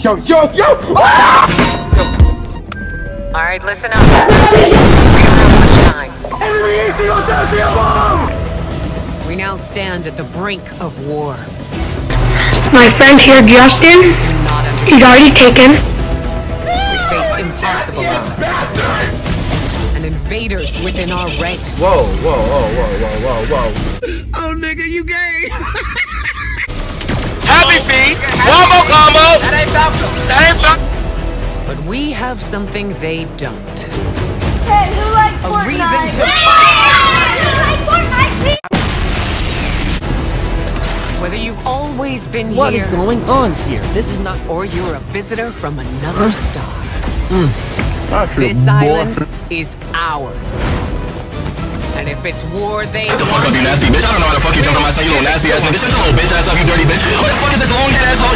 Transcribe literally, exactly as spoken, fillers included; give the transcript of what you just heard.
Yo, yo, yo! Ah! All right, listen up. We don't have much time. Enemy A C on bomb! We now stand at the brink of war. My friend here, Justin, he's already taken. We face impossible odds. And invaders within our ranks. Whoa, whoa, whoa, whoa, whoa, whoa, whoa. Oh, nigga, you gay. Happy feet. One more combo. That ain't Falco. That ain't Falco. But we have something they don't. Hey, who likes A Fortnite? reason to Who likes Fortnite? Whether you've always been What here, is going on here? This is not. or you're a visitor from another star, Mm. this island is ours. And if it's war they What the fuck want, up, you nasty bitch? I don't know how the fuck you talking about, son. You little nasty ass nigga. Shut your little bitch ass up, you dirty bitch. What the fuck is this long ass